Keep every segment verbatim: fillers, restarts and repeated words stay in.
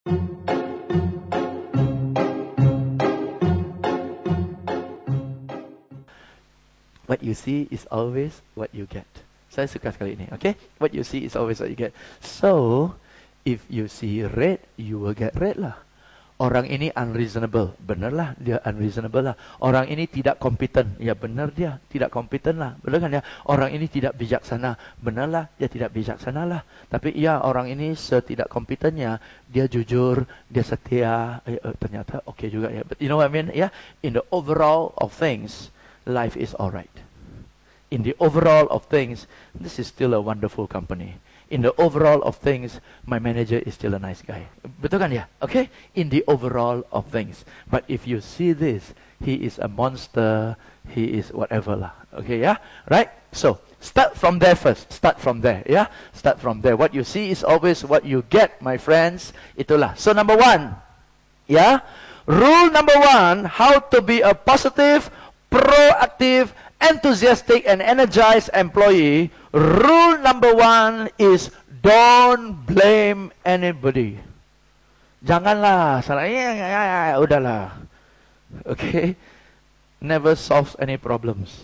What you see is always what you get. Saya suka sekali ini, okay? What you see is always what you get. So, if you see red, you will get red lah. Orang ini unreasonable, benar lah dia unreasonable lah. Orang ini tidak kompeten, ya benar dia tidak kompeten lah, benar kan ya. Orang ini tidak bijaksana, benar lah dia tidak bijaksana lah. Tapi ya orang ini setidak kompetennya, dia jujur, dia setia, eh, eh, ternyata oke okay juga ya. But you know what I mean? Ya, yeah? In the overall of things, life is alright. In the overall of things, this is still a wonderful company. In the overall of things, my manager is still a nice guy. Betul kan ya? Okay? In the overall of things. But if you see this, he is a monster, he is whatever lah. Okay, yeah? Right? So, start from there first. Start from there, yeah? Start from there. What you see is always what you get, my friends. Itulah. So, number one. Yeah? Rule number one, how to be a positive, proactive, enthusiastic and energized employee. Rule number one is don't blame anybody. Janganlah salah, ya, ya, ya, ya, udahlah. Okay, never solves any problems.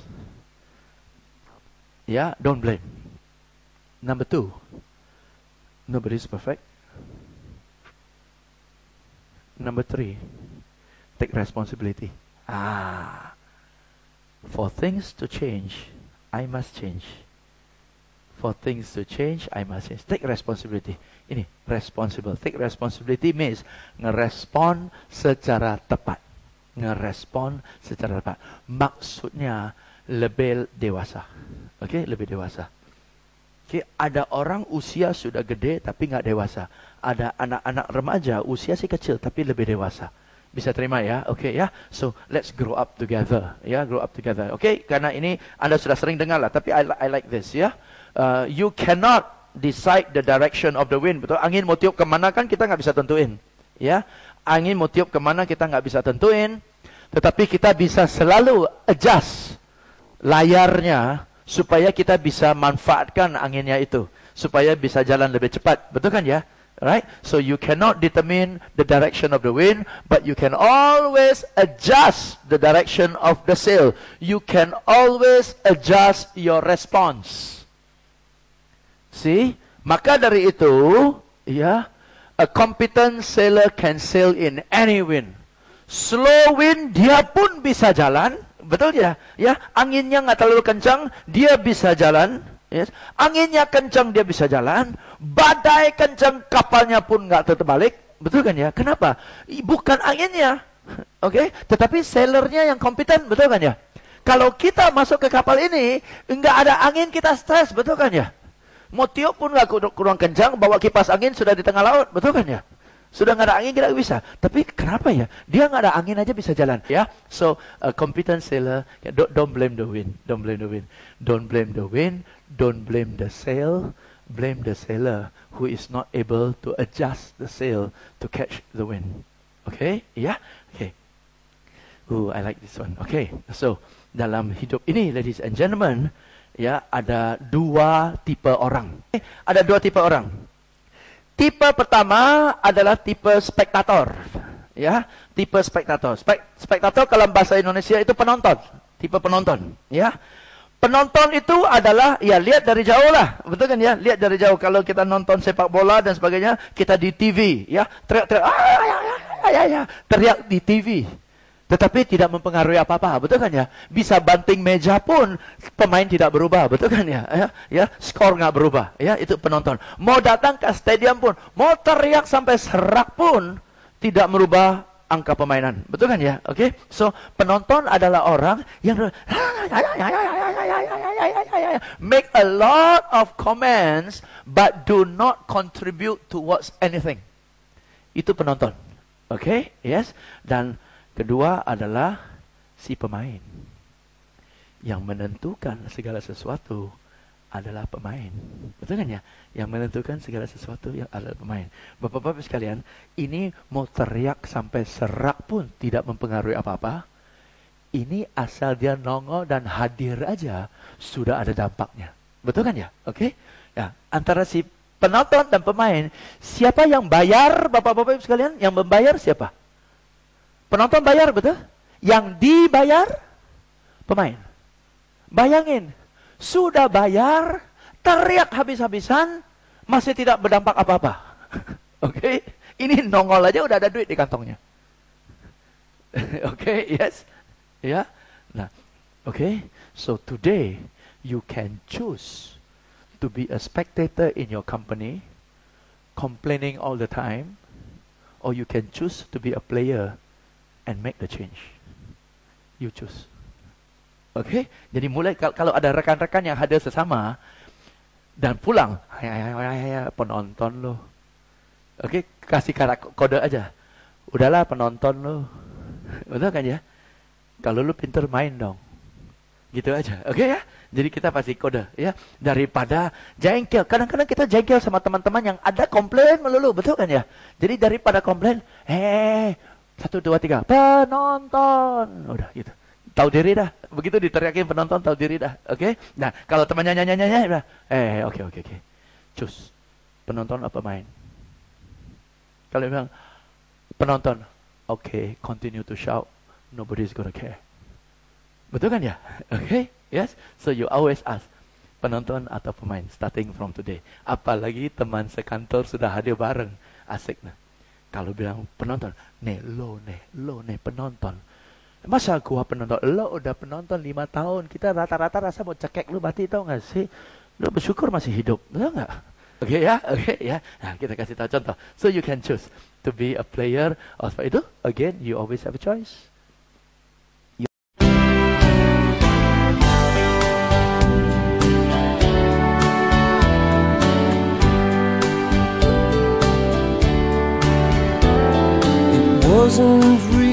Yeah, don't blame. Number two, nobody is perfect. Number three, take responsibility. Ah. For things to change, I must change. For things to change, I must change. Take responsibility. Ini, responsible. Take responsibility means ngerespon secara tepat. Ngerespon secara tepat. Maksudnya lebih dewasa. Oke, okay? Lebih dewasa. Oke, okay? Ada orang usia sudah gede tapi nggak dewasa. Ada anak-anak remaja usia sih kecil tapi lebih dewasa. Bisa terima ya, oke okay, ya. So let's grow up together, ya, yeah, grow up together, oke? Okay? Karena ini Anda sudah sering dengar lah, tapi I, I like this, ya. Yeah? Uh, you cannot decide the direction of the wind, betul? Angin mau tiup kemana kan kita nggak bisa tentuin, ya. Yeah? Angin mau tiup kemana kita nggak bisa tentuin, tetapi kita bisa selalu adjust layarnya supaya kita bisa manfaatkan anginnya itu, supaya bisa jalan lebih cepat, betul kan ya? Right? So you cannot determine the direction of the wind, but you can always adjust the direction of the sail. You can always adjust your response. See? Maka dari itu, ya, a competent sailor can sail in any wind. Slow wind, dia pun bisa jalan. Betul ya? Ya, anginnya nggak terlalu kencang, dia bisa jalan. Yes. Anginnya kencang dia bisa jalan, badai kencang kapalnya pun nggak terbalik, betul kan ya? Kenapa? Bukan anginnya, oke? Okay? Tetapi sailornya yang kompeten, betul kan ya? Kalau kita masuk ke kapal ini, nggak ada angin kita stres, betul kan ya? Mau tiup pun nggak kurang kencang, bawa kipas angin sudah di tengah laut, betul kan ya? Sudah nggak ada angin kita bisa. Tapi kenapa ya? Dia nggak ada angin aja bisa jalan. Ya, so a competent sailor, don't, don't blame the wind, don't blame the wind, don't blame the wind, don't blame the sail, blame the sailor who is not able to adjust the sail to catch the wind. Okay, ya, yeah? Okay. Oh, I like this one. Okay, so dalam hidup ini, ladies and gentlemen, ya ada dua tipe orang. Okay? Ada dua tipe orang. Tipe pertama adalah tipe spektator, ya, tipe spektator. Spek, spektator kalau bahasa Indonesia itu penonton, tipe penonton, ya. Penonton itu adalah, ya lihat dari jauh lah, betul kan ya, lihat dari jauh. Kalau kita nonton sepak bola dan sebagainya, kita di T V, ya, teriak-teriak, ah, ya, ya, ya, ya, teriak di T V. Tetapi tidak mempengaruhi apa-apa, betul kan ya? Bisa banting meja pun pemain tidak berubah, betul kan ya? Ya, ya, skor nggak berubah, ya, itu penonton. Mau datang ke stadion pun, mau teriak sampai serak pun tidak merubah angka permainan, betul kan ya? Oke, okay? So penonton adalah orang yang make a lot of comments but do not contribute towards anything. Itu penonton, oke, okay? Yes, dan kedua adalah si pemain. Yang menentukan segala sesuatu adalah pemain. Betul kan ya? Yang menentukan segala sesuatu yang adalah pemain. Bapak-bapak sekalian, ini mau teriak sampai serak pun tidak mempengaruhi apa-apa. Ini asal dia nongol dan hadir aja, sudah ada dampaknya. Betul kan ya? Oke? Okay? Ya, antara si penonton dan pemain. Siapa yang bayar, Bapak-Bapak Ibu sekalian? Yang membayar siapa? Penonton bayar, betul? Yang dibayar pemain. Bayangin, sudah bayar, teriak habis-habisan, masih tidak berdampak apa-apa. Oke, okay? Ini nongol aja udah ada duit di kantongnya. Oke, okay? Yes, ya. Yeah. Nah, oke. Okay? So today you can choose to be a spectator in your company, complaining all the time, or you can choose to be a player and make the change. You choose. Oke, okay? Jadi mulai kalau ada rekan-rekan yang hadir sesama dan pulang, ya penonton lo. Oke, okay? Kasih kode aja. Udahlah penonton lo. Betul kan ya? Kalau lu pinter main dong. Gitu aja. Oke okay, ya? Jadi kita pasti kode ya. Daripada jengkel. Kadang-kadang kita jengkel sama teman-teman yang ada komplain melulu. Betul kan ya? Jadi daripada komplain, eh satu dua tiga penonton. Udah gitu. Tahu diri dah. Begitu diteriakin penonton tahu diri dah. Oke? Okay? Nah, kalau temannya nyanyi-nyanyi udah, eh oke okay, oke okay, oke. Okay. Cus. Penonton apa main? Kalau bilang penonton, oke, okay, continue to shout. Nobody's gonna care. Betul kan ya? Oke? Okay? Yes? So you always ask, penonton atau pemain starting from today. Apalagi teman sekantor sudah hadir bareng. Asik nah. Kalau bilang penonton, nih lo nih, lo nih penonton. Masa gua penonton? Lo udah penonton lima tahun. Kita rata-rata rasa mau cekek lu mati tau gak sih? Lo bersyukur masih hidup. Betul gak? Oke okay, ya? Oke okay, ya? Nah kita kasih tahu contoh. So you can choose to be a player or seperti itu. Again, you always have a choice. Wasn't real.